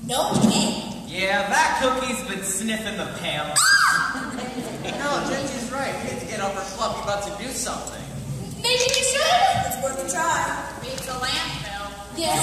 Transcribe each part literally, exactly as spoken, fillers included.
No kidding. Yeah, that cookie's been sniffing the pants. No, Gingy's right. We need to get off our fluffy butt to do something. Maybe we should. It's worth a try. Beats a landfill. Yes.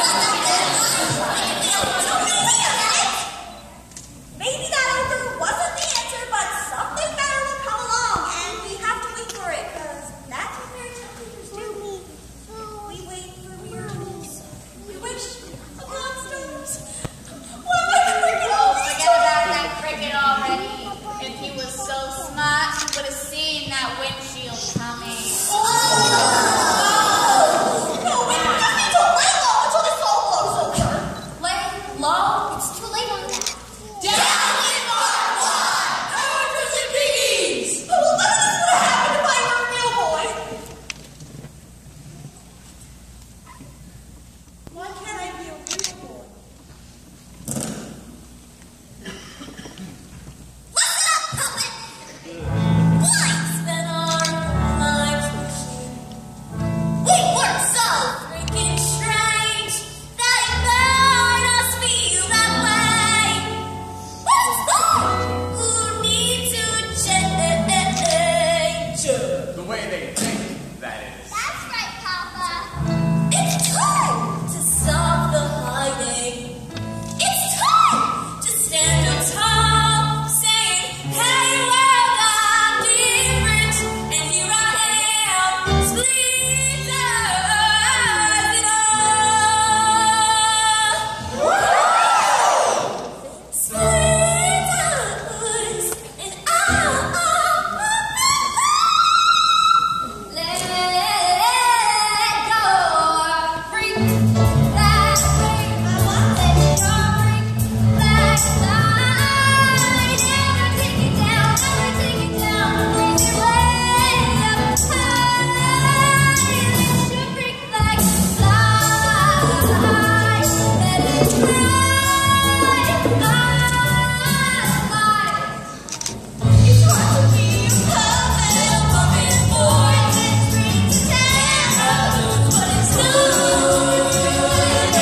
Maybe that ogre wasn't the answer, but something better will come along, and we have to wait for it, because that's what fairy tale creatures do. We wait for miracles. We wish upon stars. What am I cricket Oh, always forget about that cricket already. If he was so smart, he would have seen that windshield coming. No, we just need to lay low until this all blows over. Lay low. It's too late on that. Down in part one! Oranges and piggies! Oh, well, none of this would have happened if I were a real boy. Why can't I be a real boy? Listen up, puppet! Boys spend our lives wishing we weren't so freaking strange that it made us feel that way. What's wrong? Who needs to change? The way they think, that is. That's right, Papa. It's time to stop the hiding. It's time to stand up tall, saying, hey, well, I'm different, and here I am, split as it all. Split as and all. Let go, freak that way. Let go, freak that side. Never take it down, never take it down. Bring it way up high. Let your freak flag fly. Let it fly, fly. It's hard to be a puppet, puppet boy. Let's bring the terror, lose what it's doing.